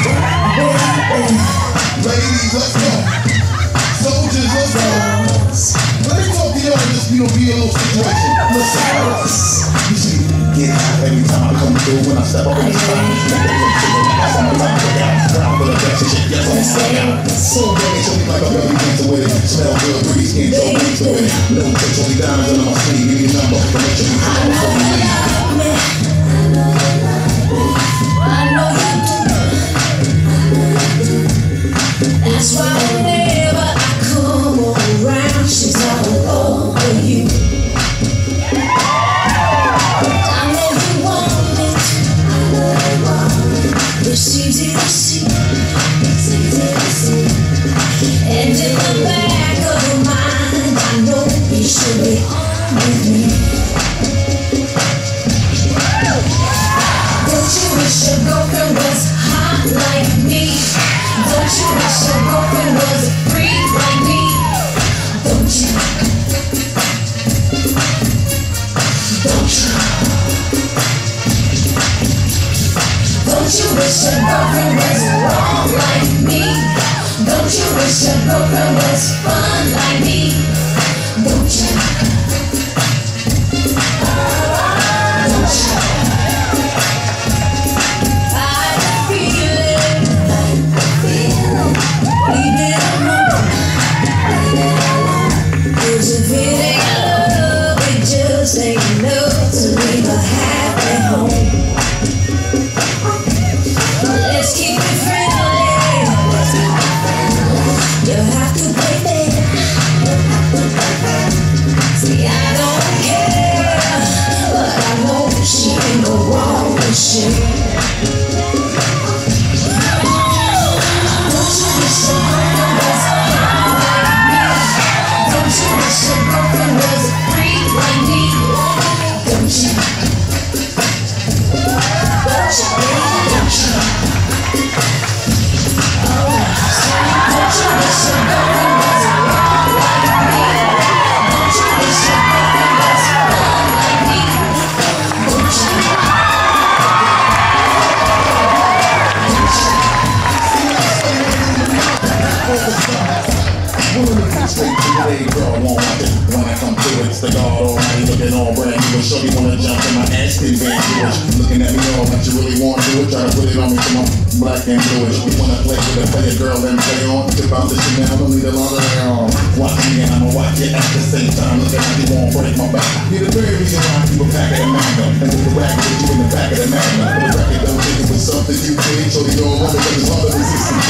Ladies, let's go. Soldiers, let's go. Let me talk to y'all in this, be a little situation. You see, get high every time I come through. When I step up in the spot, that's on my line. Round for the best shit, yes, I'm on my so baby, show me like a belly dancer with it. Smell good, breathe, skin, so breathe to it. No tricks, only diamonds under my sleeve. Give me a number, but make sure you come before you leave. I know you do. That's why whenever I come around, she's all over you. I know you want it. It's easy to see. And in the back of your mind, I know you should be on with me. Don't you wish your girlfriend was hot like me? Don't you wish your girlfriend was a freak like me? Don't you? Don't you? Don't you wish your girlfriend was wrong like me? Don't you wish your girlfriend was fun like me? Don't you? Don't you? Looking at me all like you really want to do it. Try to put it on me from my black and bluish. You wanna play with a player girl and play on. Tip out the shit, man, I'ma leave it longer on. Watch me and I'ma watch it at the same time. Looking like you won't break my back. You're the very reason why I keep a pack of the magnum. And with the rack, put you in the back of the magnum. For the record, don't think it was something you did. So you don't wonder what it's all the resistance.